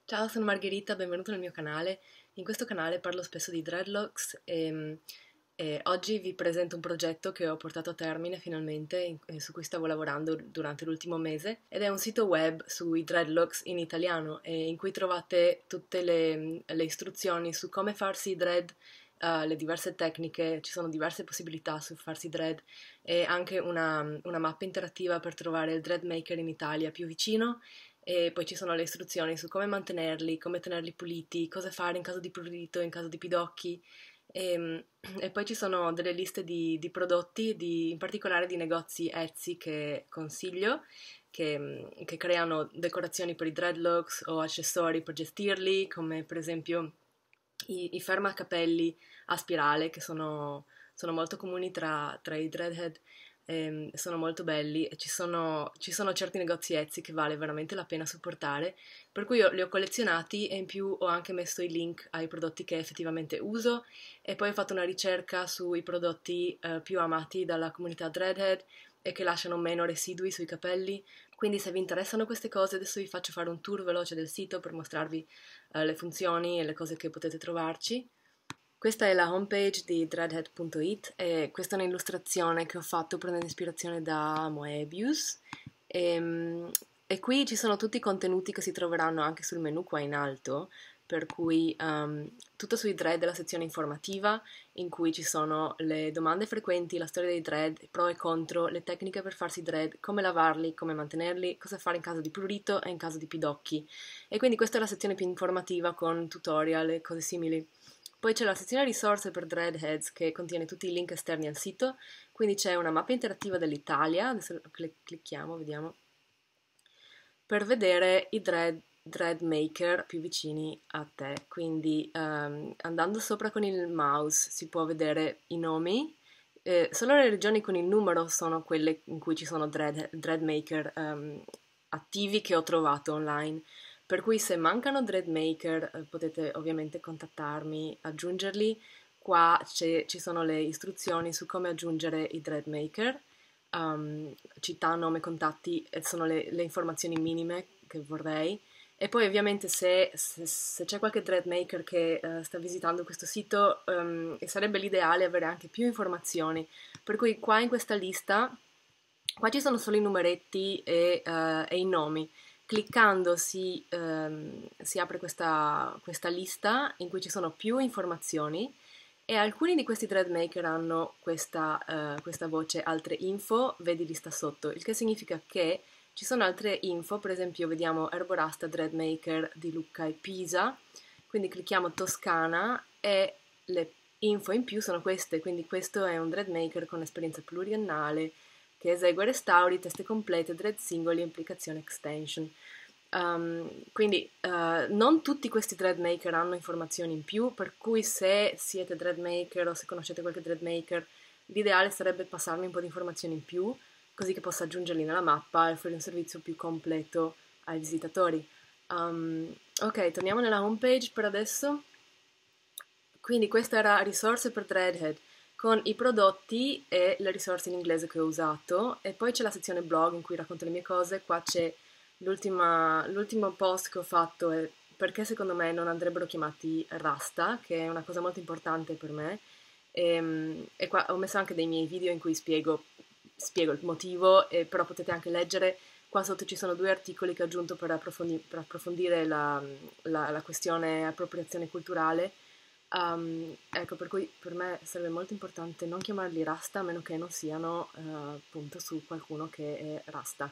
Ciao, sono Margherita, benvenuto nel mio canale. In questo canale parlo spesso di dreadlocks e oggi vi presento un progetto che ho portato a termine finalmente, su cui stavo lavorando durante l'ultimo mese, ed è un sito web sui dreadlocks in italiano in cui trovate tutte le istruzioni su come farsi i dread, le diverse tecniche, ci sono diverse possibilità su farsi dread e anche una mappa interattiva per trovare il dread maker in Italia più vicino, e poi ci sono le istruzioni su come mantenerli, come tenerli puliti, cosa fare in caso di prurito, in caso di pidocchi. E, e poi ci sono delle liste di prodotti, in particolare di negozi Etsy che consiglio, che creano decorazioni per i dreadlocks o accessori per gestirli, come per esempio i fermacapelli a spirale, che sono molto comuni tra i dreadhead, sono molto belli e ci sono certi negozi Etsy che vale veramente la pena supportare, per cui io li ho collezionati e in più ho anche messo i link ai prodotti che effettivamente uso e poi ho fatto una ricerca sui prodotti più amati dalla comunità dreadhead e che lasciano meno residui sui capelli. Quindi se vi interessano queste cose, adesso vi faccio fare un tour veloce del sito per mostrarvi le funzioni e le cose che potete trovarci. Questa è la homepage di dreadhead.it e questa è un'illustrazione che ho fatto prendendo ispirazione da Moebius e, e qui ci sono tutti i contenuti che si troveranno anche sul menu qua in alto, per cui tutto sui dread è la sezione informativa in cui ci sono le domande frequenti, la storia dei dread, pro e contro, le tecniche per farsi dread, come lavarli, come mantenerli, cosa fare in caso di prurito e in caso di pidocchi. E quindi questa è la sezione più informativa con tutorial e cose simili. Poi c'è la sezione risorse per Dreadheads che contiene tutti i link esterni al sito, quindi c'è una mappa interattiva dell'Italia, adesso clicchiamo, vediamo, per vedere i dread maker più vicini a te. Quindi andando sopra con il mouse si può vedere i nomi. Solo le regioni con il numero sono quelle in cui ci sono dread maker attivi che ho trovato online. Per cui se mancano dread maker potete ovviamente contattarmi, aggiungerli. Qua ci sono le istruzioni su come aggiungere i dread maker, città, nome, contatti, sono le informazioni minime che vorrei. E poi ovviamente se c'è qualche thread maker che sta visitando questo sito, sarebbe l'ideale avere anche più informazioni. Per cui qua in questa lista, qua ci sono solo i numeretti e i nomi. Cliccando si apre questa lista in cui ci sono più informazioni e alcuni di questi thread maker hanno questa voce altre info, vedi lista sotto, il che significa che ci sono altre info, per esempio vediamo Erborasta thread maker di Lucca e Pisa, quindi clicchiamo Toscana e le info in più sono queste, quindi questo è un thread maker con esperienza pluriennale che esegue restauri, teste complete, thread singoli e implicazione extension. Quindi non tutti questi thread maker hanno informazioni in più, per cui se siete thread maker o se conoscete qualche thread maker, l'ideale sarebbe passarmi un po' di informazioni in più, così che possa aggiungerli nella mappa e offrire un servizio più completo ai visitatori. Ok, torniamo nella homepage per adesso. Quindi questa era risorse per Threadhead con i prodotti e le risorse in inglese che ho usato e poi c'è la sezione blog in cui racconto le mie cose, qua c'è l'ultimo post che ho fatto è perché secondo me non andrebbero chiamati Rasta, che è una cosa molto importante per me e qua ho messo anche dei miei video in cui spiego il motivo, però potete anche leggere, qua sotto ci sono due articoli che ho aggiunto per approfondire la questione appropriazione culturale. Ecco, per cui per me sarebbe molto importante non chiamarli Rasta a meno che non siano appunto su qualcuno che è Rasta.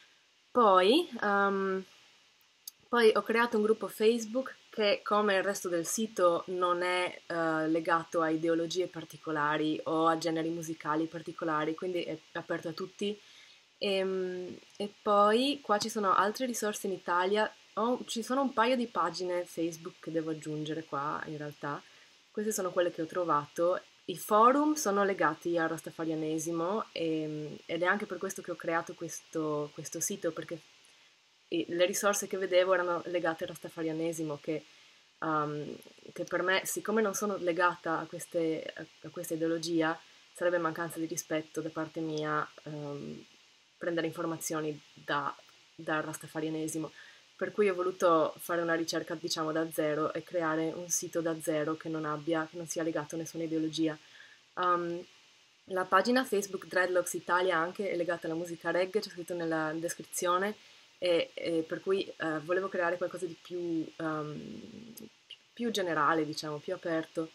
Poi ho creato un gruppo Facebook che, come il resto del sito, non è legato a ideologie particolari o a generi musicali particolari, quindi è aperto a tutti. E poi qua ci sono altre risorse in Italia. Ci sono un paio di pagine Facebook che devo aggiungere qua, in realtà. Queste sono quelle che ho trovato. I forum sono legati al rastafarianesimo ed è anche per questo che ho creato questo sito, perché le risorse che vedevo erano legate al rastafarianesimo, um, che per me, siccome non sono legata a questa ideologia, sarebbe mancanza di rispetto da parte mia prendere informazioni dal rastafarianesimo. per cui ho voluto fare una ricerca, diciamo, da zero e creare un sito da zero che non sia legato a nessuna ideologia. Um, la pagina Facebook Dreadlocks Italia anche è legata alla musica reggae, c'è scritto nella descrizione, e per cui volevo creare qualcosa di più generale, diciamo, più aperto.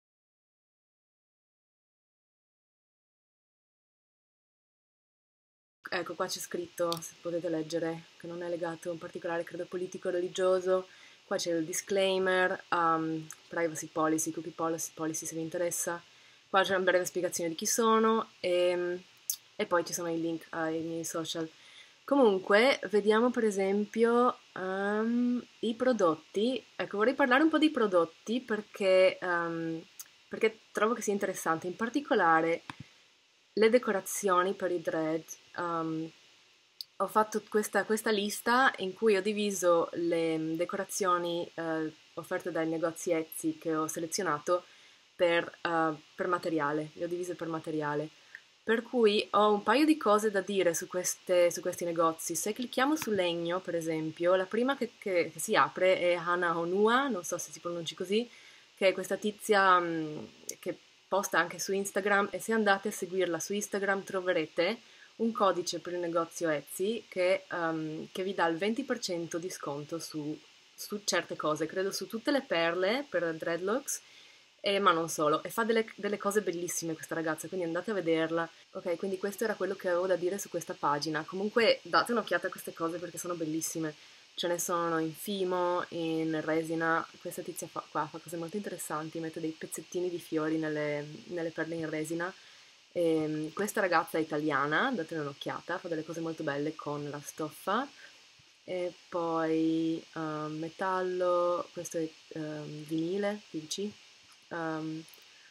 Ecco, qua c'è scritto, se potete leggere, che non è legato a un particolare credo politico o religioso. Qua c'è il disclaimer, privacy policy, policy se vi interessa. Qua c'è una breve spiegazione di chi sono e poi ci sono i link ai miei social. Comunque, vediamo per esempio i prodotti. Ecco, vorrei parlare un po' dei prodotti perché trovo che sia interessante, in particolare le decorazioni per i dread. Ho fatto questa lista in cui ho diviso le decorazioni offerte dai negozi Etsy che ho selezionato per materiale, le ho divise per materiale. Per cui ho un paio di cose da dire su questi negozi. Se clicchiamo su legno, per esempio, la prima che si apre è Hana Honua, non so se si pronunci così, che è questa tizia che posta anche su Instagram, e se andate a seguirla su Instagram troverete un codice per il negozio Etsy che vi dà il 20% di sconto su certe cose, credo su tutte le perle per dreadlocks, ma non solo, e fa delle cose bellissime questa ragazza, quindi andate a vederla. Ok, quindi questo era quello che avevo da dire su questa pagina. Comunque date un'occhiata a queste cose perché sono bellissime. Ce ne sono in fimo, in resina. Questa tizia qua fa cose molto interessanti, mette dei pezzettini di fiori nelle perle in resina. Questa ragazza è italiana, datele un'occhiata, fa delle cose molto belle con la stoffa. E poi metallo, questo è vinile, PVC, um,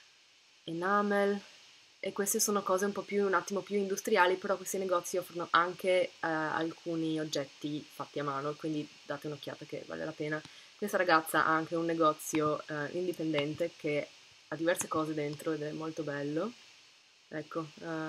enamel, e queste sono cose un attimo più industriali, però questi negozi offrono anche alcuni oggetti fatti a mano, quindi date un'occhiata che vale la pena. Questa ragazza ha anche un negozio indipendente che ha diverse cose dentro ed è molto bello. Ecco.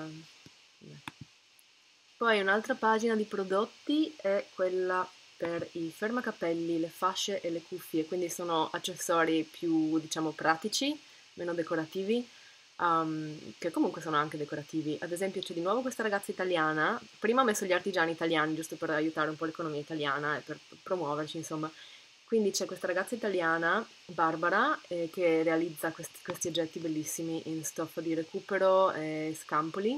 Poi un'altra pagina di prodotti è quella per i fermacapelli, le fasce e le cuffie, quindi sono accessori più, diciamo, pratici, meno decorativi, che comunque sono anche decorativi. Ad esempio c'è di nuovo questa ragazza italiana, prima ho messo gli artigiani italiani giusto per aiutare un po' l'economia italiana e per promuoverci, insomma. Quindi c'è questa ragazza italiana, Barbara, che realizza questi oggetti bellissimi in stoffa di recupero e scampoli.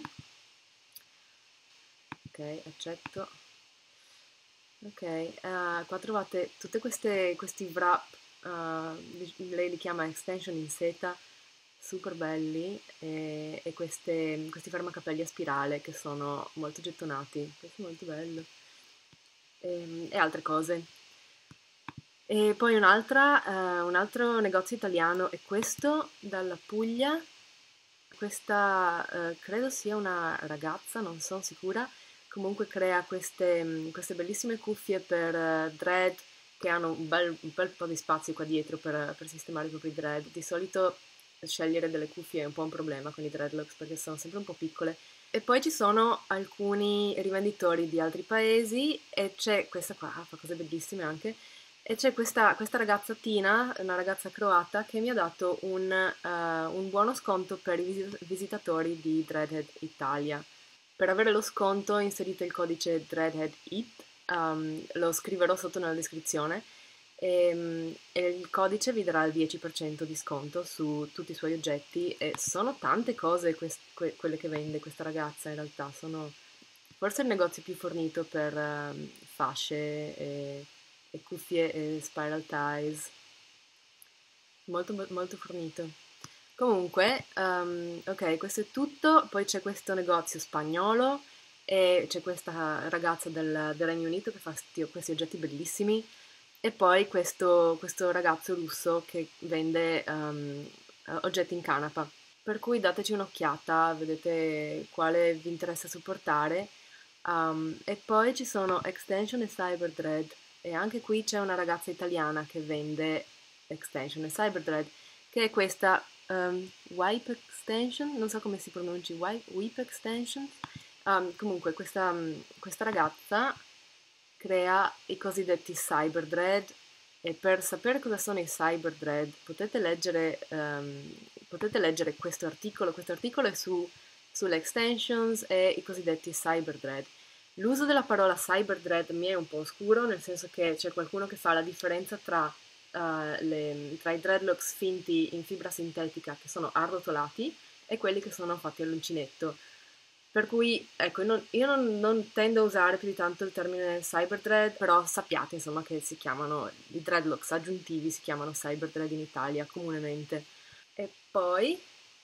Ok, accetto. Ok, qua trovate tutte questi wrap, lei li chiama extension in seta, super belli, e questi fermacapelli a spirale che sono molto gettonati, questo è molto bello, e altre cose. E poi un altro negozio italiano è questo, dalla Puglia. Questa credo sia una ragazza, non sono sicura, comunque crea queste bellissime cuffie per dread che hanno un bel po' di spazio qua dietro per sistemare i propri dread. Di solito scegliere delle cuffie è un po' un problema con i dreadlocks perché sono sempre un po' piccole. E poi ci sono alcuni rivenditori di altri paesi e c'è questa qua, fa cose bellissime anche, e c'è questa ragazza Tina, una ragazza croata, che mi ha dato un buono sconto per i visitatori di Dreadhead Italia. Per avere lo sconto inserite il codice DreadheadIt, lo scriverò sotto nella descrizione, e il codice vi darà il 10% di sconto su tutti i suoi oggetti, e sono tante cose quelle che vende questa ragazza in realtà, sono forse il negozio più fornito per fasce e cuffie e spiral ties, molto fornito. Comunque, ok, questo è tutto. Poi c'è questo negozio spagnolo e c'è questa ragazza del Regno Unito che fa questi oggetti bellissimi. E poi questo ragazzo russo che vende oggetti in canapa. Per cui dateci un'occhiata, vedete quale vi interessa supportare. E poi ci sono Extension e Cyberdread, e anche qui c'è una ragazza italiana che vende Extension e Cyberdread, che è questa Wipe Extension, non so come si pronunci, Wipe Extension. Comunque questa ragazza crea i cosiddetti cyber dread, e per sapere cosa sono i cyber dread potete leggere questo articolo. Questo articolo è sulle extensions e i cosiddetti cyber dread. L'uso della parola cyber dread mi è un po' oscuro, nel senso che c'è qualcuno che fa la differenza tra i dreadlocks finti in fibra sintetica, che sono arrotolati, e quelli che sono fatti all'uncinetto. Per cui, ecco, io non tendo a usare più di tanto il termine cyber dread, però sappiate, insomma, che si chiamano, i dreadlocks aggiuntivi si chiamano cyber dread in Italia comunemente. E poi,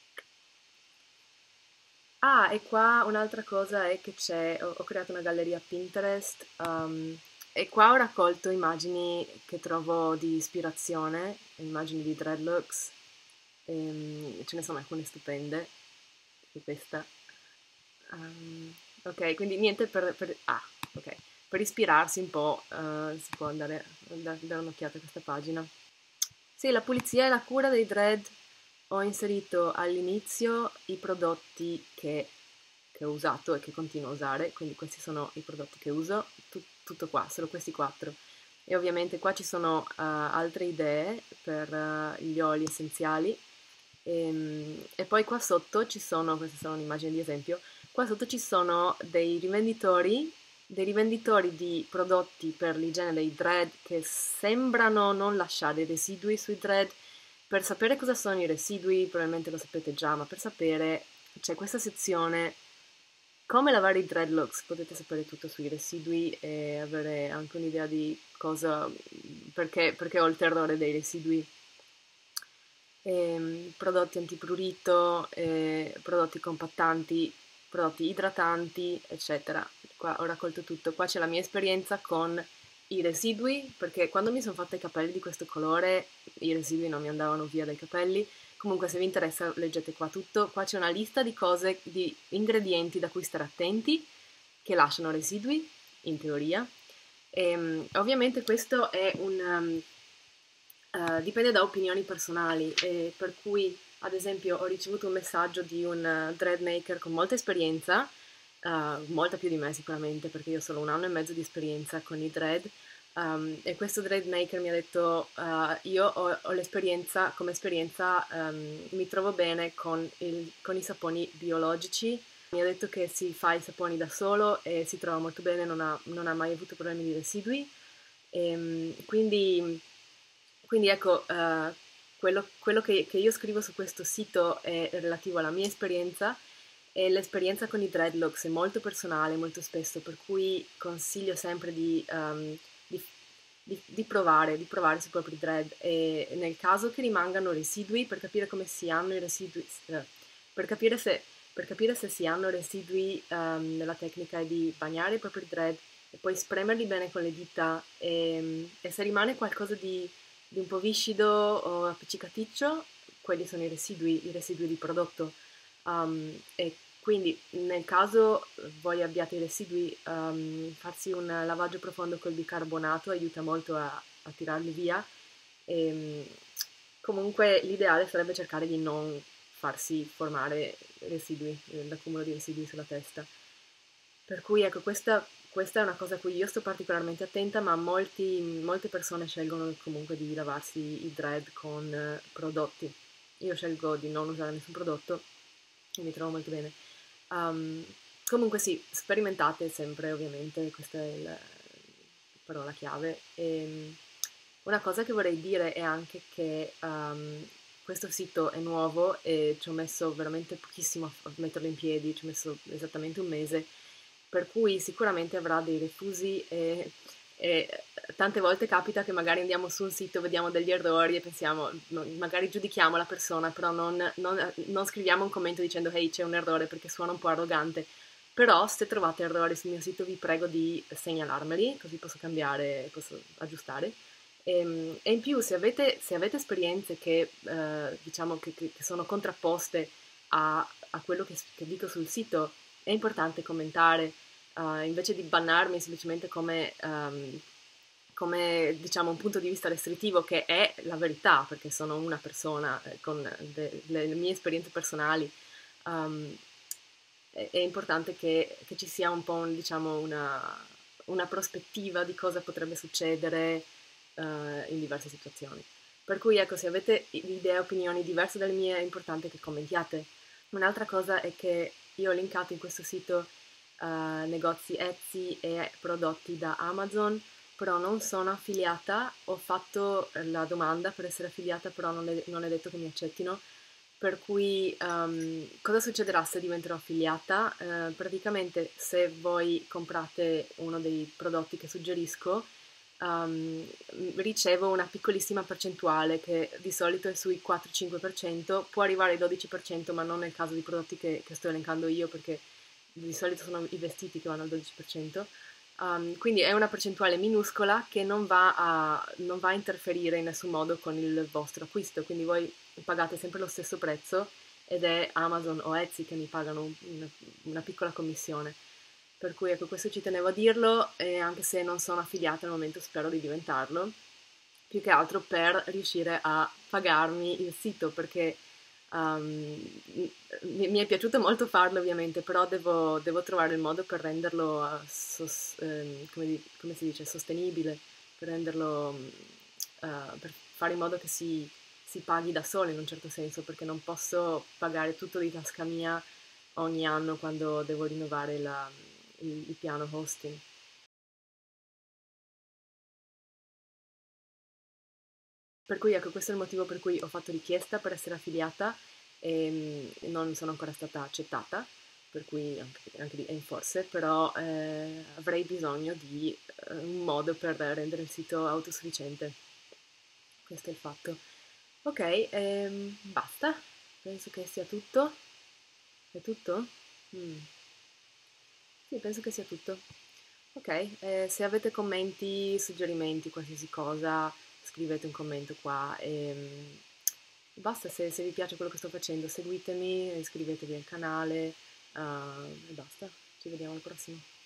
e qua un'altra cosa è che ho creato una galleria Pinterest, e qua ho raccolto immagini che trovo di ispirazione, immagini di dreadlocks, ce ne sono alcune stupende, tipo questa. Ok, quindi niente ok. Per ispirarsi un po', si può andare a dare un'occhiata a questa pagina. Sì, la pulizia e la cura dei dread. Ho inserito all'inizio i prodotti che ho usato e che continuo a usare, quindi questi sono i prodotti che uso, tutto qua, solo questi quattro. E ovviamente qua ci sono altre idee per gli oli essenziali. E poi qua sotto ci sono, queste sono un'immagine di esempio, qua sotto ci sono dei rivenditori di prodotti per l'igiene dei dread che sembrano non lasciare residui sui dread. Per sapere cosa sono i residui, probabilmente lo sapete già, ma per sapere c'è questa sezione come lavare i dreadlocks, potete sapere tutto sui residui e avere anche un'idea di perché ho il terrore dei residui. Prodotti antiprurito, prodotti compattanti, prodotti idratanti, eccetera. Qua ho raccolto tutto. Qua c'è la mia esperienza con i residui, perché quando mi sono fatta i capelli di questo colore, i residui non mi andavano via dai capelli. Comunque, se vi interessa, leggete qua tutto. Qua c'è una lista di cose, di ingredienti da cui stare attenti, che lasciano residui, in teoria. Ovviamente questo è dipende da opinioni personali, per cui ad esempio ho ricevuto un messaggio di un dread maker con molta esperienza, molta più di me sicuramente perché io ho solo un anno e mezzo di esperienza con i dread, e questo dread maker mi ha detto io ho l'esperienza, come esperienza mi trovo bene con i saponi biologici. Mi ha detto che si fa i saponi da solo e si trova molto bene, non ha mai avuto problemi di residui. Quindi ecco, quello che io scrivo su questo sito è relativo alla mia esperienza, e l'esperienza con i dreadlocks è molto personale, molto spesso, per cui consiglio sempre di- di provare sui propri dread, e nel caso che rimangano residui, per capire come si hanno i residui, per capire se si hanno residui, la tecnica è di bagnare i propri dread e poi spremerli bene con le dita, e se rimane qualcosa di un po' viscido o appiccicaticcio, quelli sono i residui di prodotto. E quindi nel caso voi abbiate i residui, farsi un lavaggio profondo col bicarbonato aiuta molto a tirarli via. E, comunque l'ideale sarebbe cercare di non farsi formare residui, l'accumulo di residui sulla testa. Per cui ecco, questa è una cosa a cui io sto particolarmente attenta, ma molte persone scelgono comunque di lavarsi i dread con prodotti. Io scelgo di non usare nessun prodotto e mi trovo molto bene. Um, Comunque sì, sperimentate sempre, ovviamente, questa è la parola chiave. Una cosa che vorrei dire è anche che questo sito è nuovo e ci ho messo veramente pochissimo a metterlo in piedi, ci ho messo esattamente un mese, per cui sicuramente avrà dei refusi, e tante volte capita che magari andiamo su un sito, vediamo degli errori e pensiamo, magari giudichiamo la persona, però non scriviamo un commento dicendo hey, c'è un errore, perché suona un po' arrogante. Però se trovate errori sul mio sito vi prego di segnalarmeli, così posso cambiare, posso aggiustare. E in più, se avete esperienze diciamo che sono contrapposte a quello che dico sul sito, è importante commentare, invece di bannarmi semplicemente come, diciamo, un punto di vista restrittivo, che è la verità, perché sono una persona con le mie esperienze personali. um, è importante che ci sia un po', diciamo, una prospettiva di cosa potrebbe succedere in diverse situazioni. Per cui ecco, se avete idee e opinioni diverse dalle mie, è importante che commentiate. Un'altra cosa è che io ho linkato in questo sito negozi Etsy e prodotti da Amazon, però non sono affiliata, ho fatto la domanda per essere affiliata, però non è detto che mi accettino, per cui cosa succederà se diventerò affiliata? Praticamente se voi comprate uno dei prodotti che suggerisco, um, ricevo una piccolissima percentuale che di solito è sui 4-5%, può arrivare ai 12%, ma non nel caso di prodotti che sto elencando io perché di solito sono i vestiti che vanno al 12%. Quindi è una percentuale minuscola che non va a interferire in nessun modo con il vostro acquisto, quindi voi pagate sempre lo stesso prezzo ed è Amazon o Etsy che mi pagano una piccola commissione. Per cui ecco, questo ci tenevo a dirlo e anche se non sono affiliata al momento spero di diventarlo, più che altro per riuscire a pagarmi il sito perché mi è piaciuto molto farlo ovviamente, però devo trovare il modo per renderlo, come si dice, sostenibile, per renderlo, per fare in modo che si paghi da solo in un certo senso, perché non posso pagare tutto di tasca mia ogni anno quando devo rinnovare il piano hosting. Per cui ecco, questo è il motivo per cui ho fatto richiesta per essere affiliata e non sono ancora stata accettata, per cui anche di forse, però avrei bisogno di un modo per rendere il sito autosufficiente. Questo è il fatto. Ok, basta. Penso che sia tutto. È tutto? Mm. Sì, penso che sia tutto. Ok, se avete commenti, suggerimenti, qualsiasi cosa, scrivete un commento qua e basta, se vi piace quello che sto facendo, seguitemi, iscrivetevi al canale e basta. Ci vediamo al prossimo.